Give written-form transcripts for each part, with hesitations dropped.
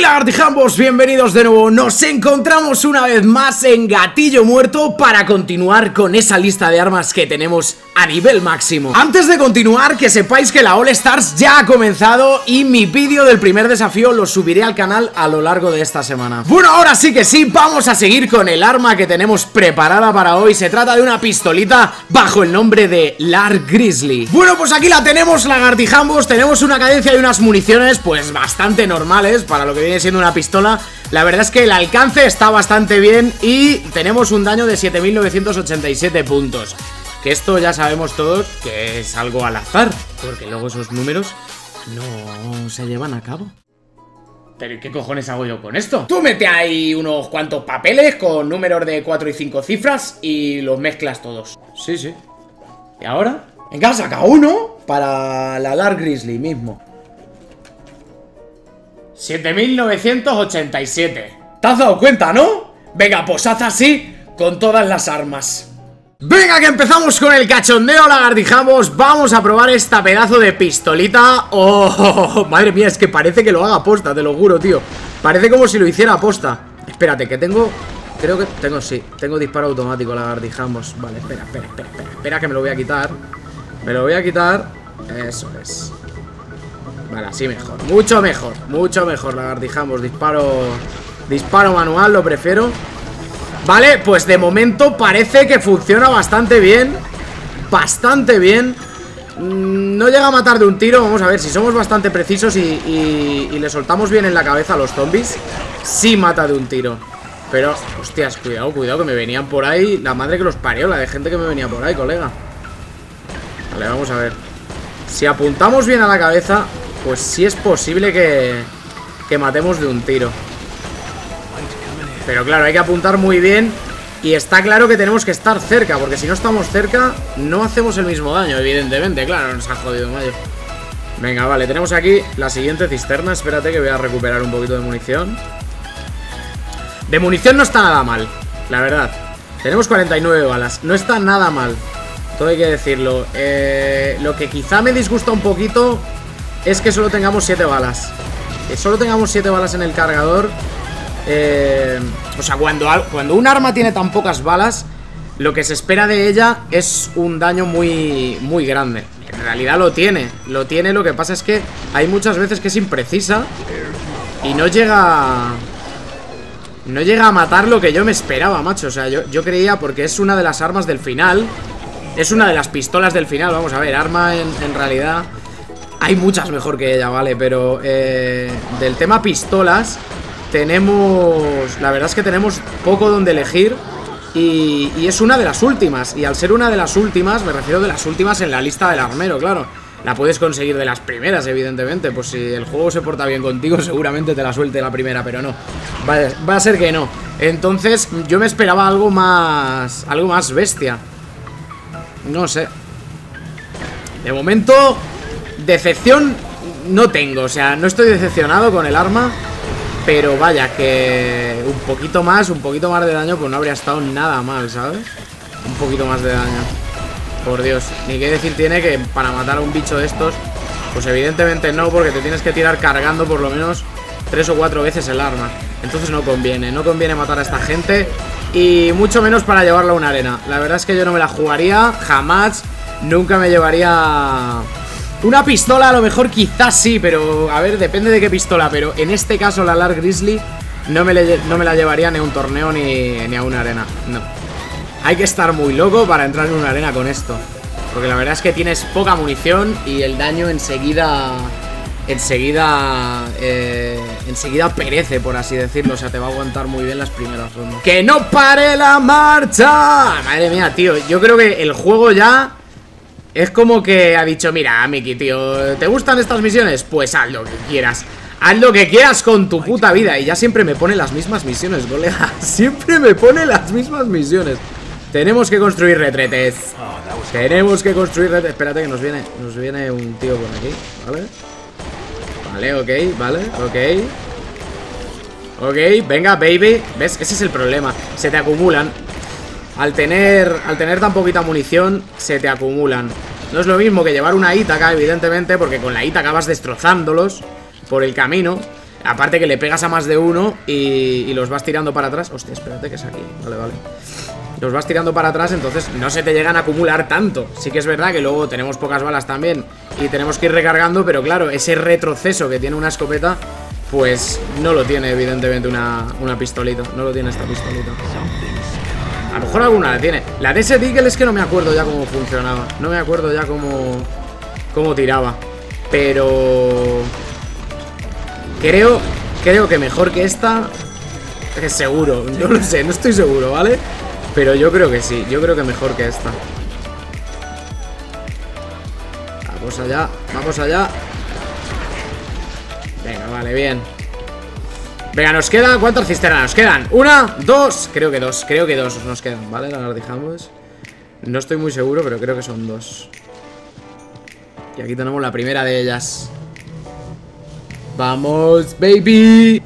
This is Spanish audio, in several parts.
Lagartijambos, bienvenidos de nuevo. Nos encontramos una vez más en Gatillo Muerto para continuar con esa lista de armas que tenemos a nivel máximo. Antes de continuar, que sepáis que la All Stars ya ha comenzado y mi vídeo del primer desafío lo subiré al canal a lo largo de esta semana. Bueno, ahora sí que sí, vamos a seguir con el arma que tenemos preparada para hoy. Se trata de una pistolita bajo el nombre de Lark Grizzly. Bueno, pues aquí la tenemos, Lagartijambos. Tenemos una cadencia y unas municiones pues bastante normales para lo que viene siendo una pistola. La verdad es que el alcance está bastante bien y tenemos un daño de 7.987 puntos. Que esto ya sabemos todos que es algo al azar, porque luego esos números no se llevan a cabo. ¿Pero y qué cojones hago yo con esto? Tú mete ahí unos cuantos papeles con números de 4 y 5 cifras y los mezclas todos. Sí, sí. ¿Y ahora? Venga, saca uno para la Lark Grizzly mismo. 7.987. ¿Te has dado cuenta, no? Venga, pues haz así con todas las armas. Venga, que empezamos con el cachondeo, Lagartijambos. Vamos a probar esta pedazo de pistolita. Oh, madre mía, es que parece que lo haga aposta, te lo juro, tío. Parece como si lo hiciera aposta. Espérate, que tengo... Creo que tengo, sí, tengo disparo automático, Lagartijambos. Vale, espera, que me lo voy a quitar. Me lo voy a quitar. Eso es. Vale, así mejor, mucho mejor, Lagartijambos. Disparo manual, lo prefiero. Vale, pues de momento parece que funciona bastante bien. Bastante bien. No llega a matar de un tiro. Vamos a ver, si somos bastante precisos y le soltamos bien en la cabeza a los zombies, sí mata de un tiro. Pero, hostias, cuidado, que me venían por ahí. La madre que los parió, la de gente que me venía por ahí, colega. Vale, vamos a ver. Si apuntamos bien a la cabeza, pues sí es posible que matemos de un tiro. Pero claro, hay que apuntar muy bien. Y está claro que tenemos que estar cerca, porque si no estamos cerca no hacemos el mismo daño, evidentemente. Claro, nos ha jodido, mayo. Venga, vale, tenemos aquí la siguiente cisterna. Espérate que voy a recuperar un poquito de munición. De munición no está nada mal, la verdad. Tenemos 49 balas, no está nada mal. Todo hay que decirlo. Lo que quizá me disgusta un poquito es que solo tengamos 7 balas. Que solo tengamos 7 balas en el cargador. O sea, cuando un arma tiene tan pocas balas, lo que se espera de ella es un daño muy grande. En realidad lo tiene, lo que pasa es que hay muchas veces que es imprecisa y no llega a matar lo que yo me esperaba, macho. O sea, yo creía, porque es una de las armas del final, es una de las pistolas del final. Vamos a ver, arma en realidad hay muchas mejor que ella, ¿vale? Pero del tema pistolas tenemos... La verdad es que tenemos poco donde elegir. Y es una de las últimas. Y al ser una de las últimas, me refiero de las últimas en la lista del armero, claro. La puedes conseguir de las primeras, evidentemente. Pues si el juego se porta bien contigo, seguramente te la suelte la primera, pero no. Va a ser que no. Entonces yo me esperaba algo más bestia. No sé. De momento, decepción no tengo. O sea, no estoy decepcionado con el arma. Pero vaya, que un poquito más de daño, pues no habría estado nada mal, ¿sabes? Un poquito más de daño. Por Dios, ni qué decir tiene que para matar a un bicho de estos, pues evidentemente no, porque te tienes que tirar cargando por lo menos 3 o 4 veces el arma. Entonces no conviene matar a esta gente. Y mucho menos para llevarla a una arena. La verdad es que yo no me la jugaría, jamás. Nunca me llevaría... Una pistola a lo mejor quizás sí, pero a ver, depende de qué pistola. Pero en este caso la Lark Grizzly no me la llevaría ni a un torneo ni a una arena. No. Hay que estar muy loco para entrar en una arena con esto, porque la verdad es que tienes poca munición y el daño enseguida perece, por así decirlo. O sea, te va a aguantar muy bien las primeras rondas. ¡Que no pare la marcha! Madre mía, tío, yo creo que el juego ya... Es como que ha dicho, mira, Miki, tío, ¿te gustan estas misiones? Pues haz lo que quieras. Haz lo que quieras con tu puta vida. Y ya siempre me pone las mismas misiones, colega. Siempre me pone las mismas misiones. Tenemos que construir retretes. Espérate que nos viene un tío por aquí, ¿vale? Vale, ok, venga, baby. ¿Ves? Ese es el problema. Se te acumulan. Al tener tan poquita munición, se te acumulan. No es lo mismo que llevar una Ítaca, evidentemente, porque con la Ítaca vas destrozándolos por el camino. Aparte que le pegas a más de uno y los vas tirando para atrás. Hostia, espérate que es aquí. Vale, vale. Los vas tirando para atrás, entonces no se te llegan a acumular tanto. Sí que es verdad que luego tenemos pocas balas también y tenemos que ir recargando, pero claro, ese retroceso que tiene una escopeta, pues no lo tiene evidentemente una pistolita. No lo tiene esta pistolita. A lo mejor alguna la tiene. La de ese Deagle es que no me acuerdo ya cómo funcionaba. No me acuerdo ya cómo tiraba. Pero... Creo que mejor que esta. Es seguro, no lo sé, no estoy seguro, ¿vale? Pero yo creo que sí, yo creo que mejor que esta. Vamos allá, vamos allá. Venga, vale, bien. Venga, nos queda, ¿cuántas cisternas nos quedan? ¿Una? ¿Dos? Creo que dos nos quedan, ¿vale? Las dejamos. No estoy muy seguro, pero creo que son dos. Y aquí tenemos la primera de ellas. ¡Vamos, baby!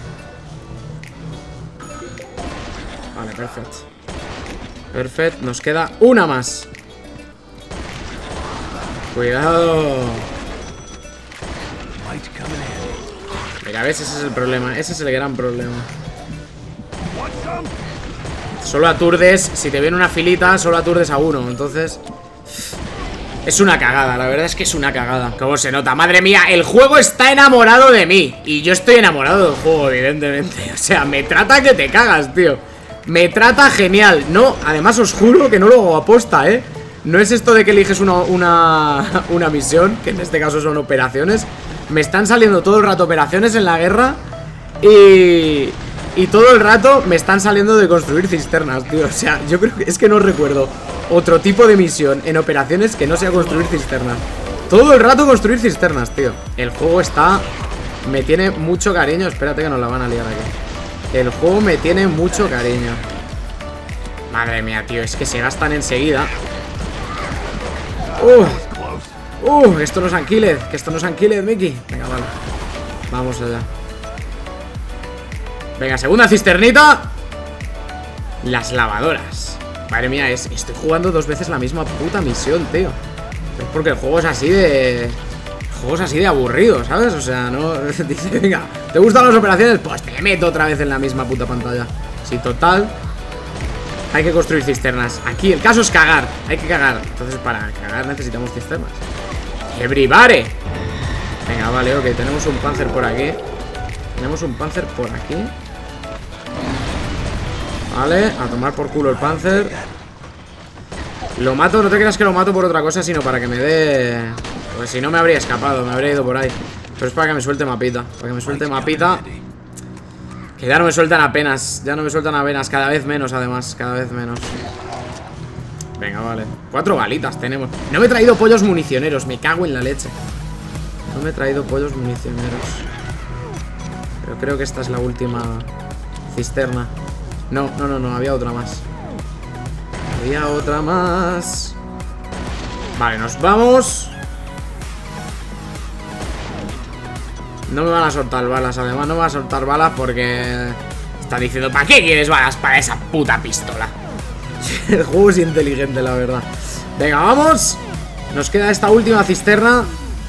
Vale, perfecto. Perfecto, nos queda una más. Cuidado. Mira, ves, ese es el problema. Ese es el gran problema. Solo aturdes. Si te viene una filita, solo aturdes a uno. Entonces... es una cagada, la verdad es que es una cagada. ¿Cómo se nota? Madre mía, el juego está enamorado de mí. Y yo estoy enamorado del juego, evidentemente. O sea, me trata que te cagas, tío. Me trata genial. No, además os juro que no lo hago aposta, ¿eh? No es esto de que eliges una misión, que en este caso son operaciones. Me están saliendo todo el rato operaciones en la guerra. Y todo el rato me están saliendo de construir cisternas, tío. O sea, yo creo que es que no recuerdo otro tipo de misión en operaciones que no sea construir cisternas. Todo el rato construir cisternas, tío. El juego está... me tiene mucho cariño. Espérate que nos la van a liar aquí. El juego me tiene mucho cariño. Madre mía, tío, es que se gastan enseguida. Esto no es Ankilled. Que esto no es Ankilled, Mickey. Venga, vale. Vamos allá. Venga, segunda cisternita. Las lavadoras. Madre mía, estoy jugando dos veces la misma puta misión, tío. Es porque el juego es así de... el juego es así de aburrido, ¿sabes? O sea, no... dice, venga, ¿te gustan las operaciones? Pues te meto otra vez en la misma puta pantalla. Sí, total. Hay que construir cisternas. Aquí el caso es cagar. Hay que cagar. Entonces para cagar necesitamos cisternas. ¡Everybody! Venga, vale, ok. Tenemos un Panzer por aquí. Tenemos un Panzer por aquí. Vale, a tomar por culo el Panzer. Lo mato, no te creas que lo mato por otra cosa, sino para que me dé... pues si no me habría escapado, me habría ido por ahí. Pero es para que me suelte mapita. Para que me suelte mapita. Que ya no me sueltan apenas. Ya no me sueltan apenas, cada vez menos además. Cada vez menos. Venga, vale. 4 balitas tenemos. No me he traído pollos municioneros, me cago en la leche. No me he traído pollos municioneros. Pero creo que esta es la última cisterna. No, había otra más. Había otra más. Vale, nos vamos. No me van a soltar balas, además no me van a soltar balas porque... están diciendo, ¿para qué quieres balas para esa puta pistola? El juego es inteligente, la verdad. Venga, vamos. Nos queda esta última cisterna.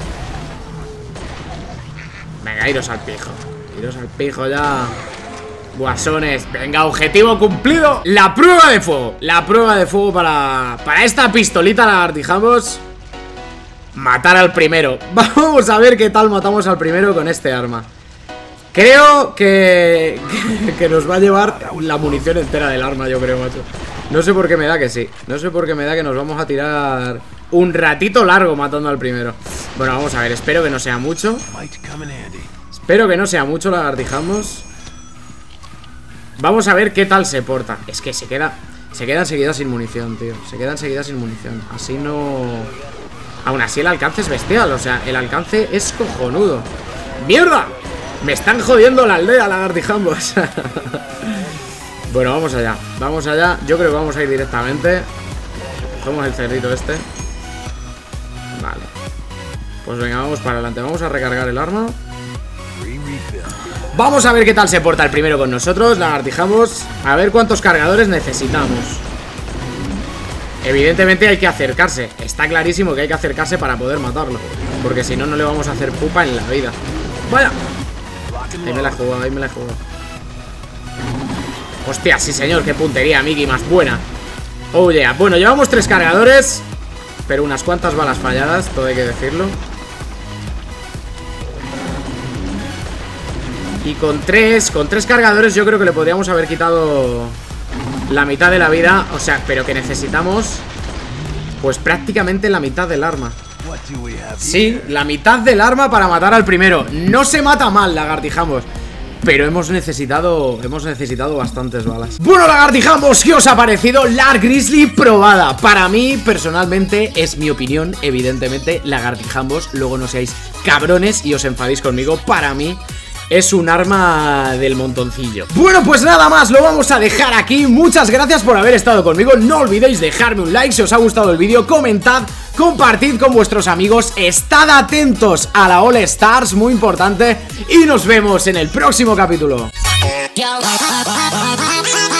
Venga, iros al pijo. Iros al pijo ya, guasones. Venga, objetivo cumplido. La prueba de fuego. La prueba de fuego para esta pistolita lagartijamos. Matar al primero. Vamos a ver qué tal matamos al primero con este arma. Creo que nos va a llevar la munición entera del arma, yo creo, macho. No sé por qué me da que sí. No sé por qué me da que nos vamos a tirar un ratito largo matando al primero. Bueno, vamos a ver, espero que no sea mucho. Espero que no sea mucho, lagartijamos. Vamos a ver qué tal se porta. Es que se queda enseguida sin munición, tío. Se queda enseguida sin munición. Así no... aún así el alcance es bestial. O sea, el alcance es cojonudo. ¡Mierda! Me están jodiendo la aldea, lagartijambos. Bueno, vamos allá. Vamos allá. Yo creo que vamos a ir directamente. Cogemos el cerdito este. Vale. Pues venga, vamos para adelante. Vamos a recargar el arma. Vamos a ver qué tal se porta el primero con nosotros. Lagartijamos. A ver cuántos cargadores necesitamos. Evidentemente hay que acercarse. Está clarísimo que hay que acercarse para poder matarlo, porque si no, no le vamos a hacer pupa en la vida. ¡Vaya! Ahí me la he jugado, ahí me la he jugado. Hostia, sí señor, qué puntería, Mickey, más buena. Oh yeah, bueno, llevamos 3 cargadores, pero unas cuantas balas falladas, todo hay que decirlo. Y con tres cargadores yo creo que le podríamos haber quitado la mitad de la vida. O sea, pero que necesitamos pues prácticamente la mitad del arma. Sí, la mitad del arma para matar al primero. No se mata mal, lagartijambos, pero hemos necesitado bastantes balas. Bueno, lagartijambos, ¿qué os ha parecido? Lark Grizzly probada. Para mí, personalmente, es mi opinión, evidentemente, lagartijambos. Luego no seáis cabrones y os enfadéis conmigo. Para mí es un arma del montoncillo. Bueno, pues nada más, lo vamos a dejar aquí. Muchas gracias por haber estado conmigo. No olvidéis dejarme un like si os ha gustado el vídeo. Comentad, compartid con vuestros amigos. Estad atentos a la All Stars, muy importante. Y nos vemos en el próximo capítulo.